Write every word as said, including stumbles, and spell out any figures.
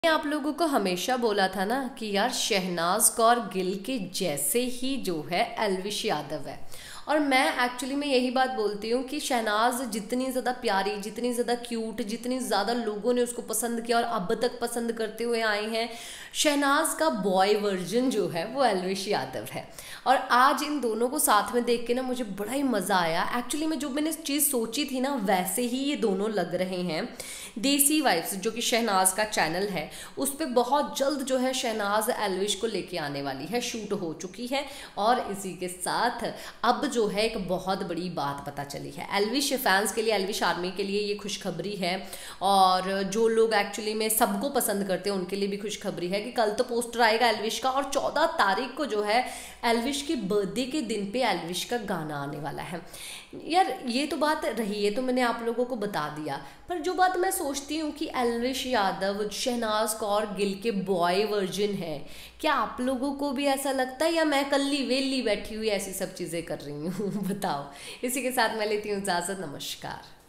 आप लोगों को हमेशा बोला था ना कि यार शहनाज कौर गिल के जैसे ही जो है एल्विश यादव है। और मैं एक्चुअली में यही बात बोलती हूँ कि शहनाज जितनी ज़्यादा प्यारी, जितनी ज़्यादा क्यूट, जितनी ज़्यादा लोगों ने उसको पसंद किया और अब तक पसंद करते हुए आए हैं, शहनाज का बॉय वर्जन जो है वो एल्विश यादव है। और आज इन दोनों को साथ में देख के ना मुझे बड़ा ही मज़ा आया। एक्चुअली में जो मैंने चीज़ सोची थी ना वैसे ही ये दोनों लग रहे हैं। देसी वाइब्स जो कि शहनाज का चैनल है उस पर बहुत जल्द जो है शहनाज एल्विश को लेके आने वाली है, शूट हो चुकी है। और इसी के साथ अब जो है एक बहुत बड़ी बात पता चली है एल्विश फैंस के लिए, एल्विश आर्मी के लिए ये खुशखबरी है। और जो लोग एक्चुअली में सबको पसंद करते हैं उनके लिए भी खुशखबरी है कि कल तो पोस्टर आएगा एल्विश का और चौदह तारीख को जो है एल्विश की बर्थडे के दिन पे एल्विश का गाना आने वाला है। यार ये तो बात रही है, तो मैंने आप लोगों को बता दिया। पर जो बात मैं सोचती हूँ कि एल्विश यादव शहनाज कौर गिल के बॉय वर्जन है, क्या आप लोगों को भी ऐसा लगता है या मैं कल्ली वेली बैठी हुई ऐसी सब चीज़ें कर रही हूँ बताओ। इसी के साथ मैं लेती हूँ इजाज़त, नमस्कार।